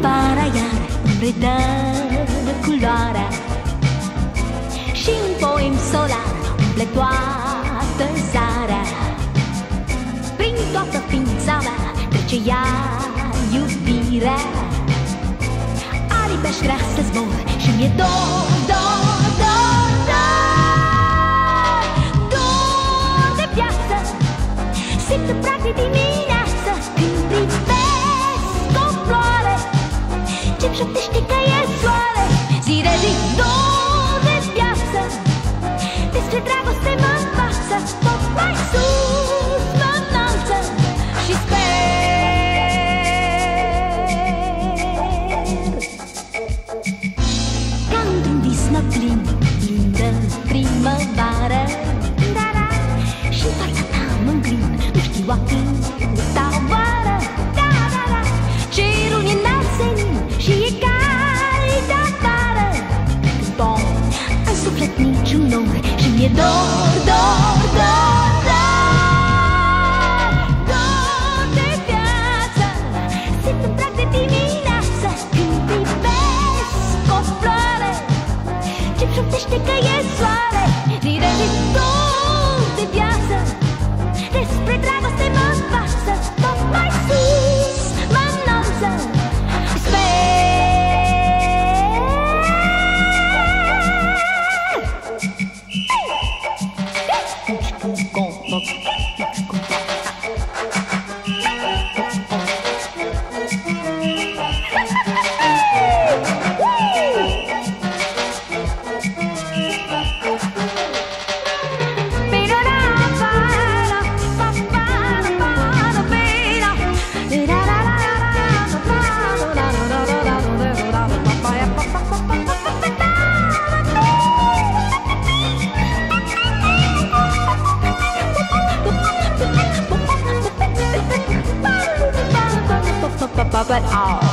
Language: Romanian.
primăvara iar îmi redă culoarea și un poem solar umple toată zarea. Prin toată ființa mea trece iar iubirea. Aripi aș vrea să zbor și mi-e dor, dor, dor, dor, dor de viață. Simt în prag de dimineață când privesc o floare ce-mi șoptește că e soare. Zi de zi, dor de viață, despre dragoste mă învață. Tot mai sus mă înalță și sper. Ca într-un vis mă plin, lindă primăvară, da-da, și în fața ta mă-nglin, nu știu atâta oară, da-da-da. Cerul e înalt senin și e cald afară. Când pom în suflet niciun nor și mi-e dor, dor, dor, dor, dor de viață. Simt în prag de dimineață când privesc o floare ce-mi șoptește că e soare. Zi de zi, dor de viață, despre dragoste mă învață. Tot mai sus mă înalță și sper. But all